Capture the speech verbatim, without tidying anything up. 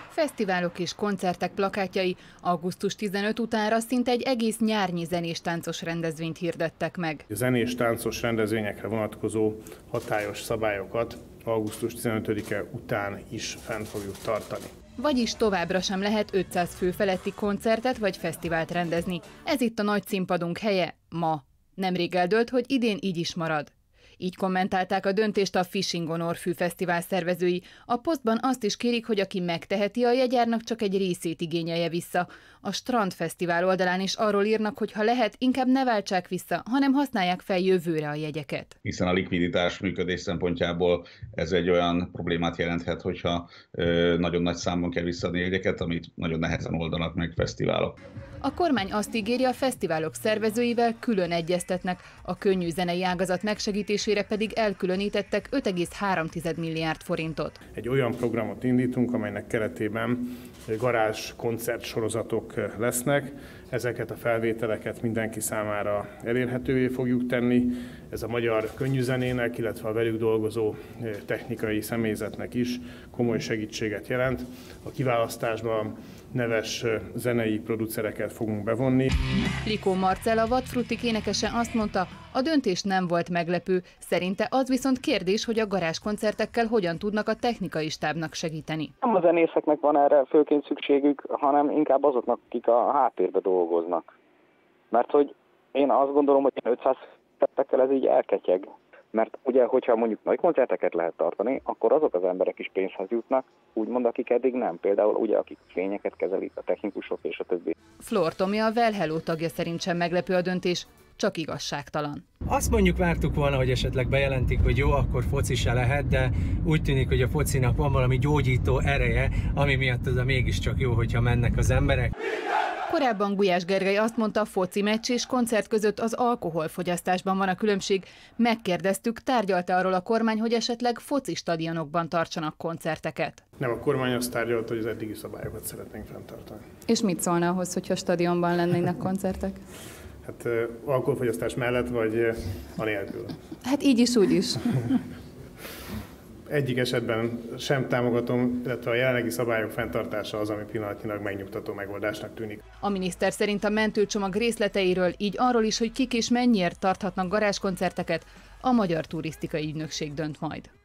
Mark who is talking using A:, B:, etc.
A: Fesztiválok és koncertek plakátjai augusztus tizenötödike utánra szinte egy egész nyárnyi zenés-táncos rendezvényt hirdettek meg.
B: A zenés-táncos rendezvényekre vonatkozó hatályos szabályokat augusztus tizenötödike után is fenn fogjuk tartani.
A: Vagyis továbbra sem lehet ötszáz fő feletti koncertet vagy fesztivált rendezni. Ez itt a nagy színpadunk helye ma. Nemrég eldőlt, hogy idén így is marad. Így kommentálták a döntést a Fishing Honor főfesztivál szervezői. A posztban azt is kérik, hogy aki megteheti, a jegyárnak csak egy részét igényelje vissza. A Strandfesztivál oldalán is arról írnak, hogy ha lehet, inkább ne váltsák vissza, hanem használják fel jövőre a jegyeket.
C: Hiszen a likviditás működés szempontjából ez egy olyan problémát jelenthet, hogyha ö, nagyon nagy számban kell visszaadni jegyeket, amit nagyon nehezen oldanak meg fesztiválok.
A: A kormány azt ígéri, a fesztiválok szervezőivel külön egyeztetnek, a könnyű zenei ágazat megsegítésére pedig elkülönítettek öt egész három milliárd forintot.
B: Egy olyan programot indítunk, amelynek keretében garázs koncertsorozatok lesznek. Ezeket a felvételeket mindenki számára elérhetővé fogjuk tenni. Ez a magyar könnyűzenének, illetve a velük dolgozó technikai személyzetnek is komoly segítséget jelent. A kiválasztásban neves zenei producereket fogunk bevonni.
A: Likó Marcella, Vadfrutik énekese azt mondta, a döntés nem volt meglepő. Szerinte az viszont kérdés, hogy a garázskoncertekkel hogyan tudnak a technikai stábnak segíteni.
D: Nem a zenészeknek van erre főként szükségük, hanem inkább azoknak, akik a háttérbe dolgoznak. Mert hogy én azt gondolom, hogy ötszáz koncertekkel ez így elketyeg. Mert ugye, hogyha mondjuk nagy koncerteket lehet tartani, akkor azok az emberek is pénzhez jutnak, úgymond, akik eddig nem. Például ugye, akik fényeket kezelik, a technikusok és a többi.
A: Flor Tomi, a Well Hello tagja szerint sem meglepő a döntés, csak igazságtalan.
E: Azt mondjuk vártuk volna, hogy esetleg bejelentik, hogy jó, akkor foci se lehet, de úgy tűnik, hogy a focinak van valami gyógyító ereje, ami miatt az a mégiscsak jó, hogyha mennek az emberek.
A: Korábban Gulyás Gergely azt mondta, a foci meccs és koncert között az alkoholfogyasztásban van a különbség. Megkérdeztük, tárgyalta arról a kormány, hogy esetleg foci stadionokban tartsanak koncerteket.
B: Nem, a kormány azt tárgyalt, hogy az eddigi szabályokat szeretnénk fenntartani.
A: És mit szólna ahhoz, hogyha stadionban lennének koncertek?
B: Hát alkoholfogyasztás mellett, vagy anélkül?
A: Hát így is, úgy is.
B: Egyik esetben sem támogatom, illetve a jelenlegi szabályok fenntartása az, ami pillanatnyilag megnyugtató megoldásnak tűnik.
A: A miniszter szerint a mentőcsomag részleteiről, így arról is, hogy kik és mennyiért tarthatnak garázskoncerteket, a Magyar Turisztikai Ügynökség dönt majd.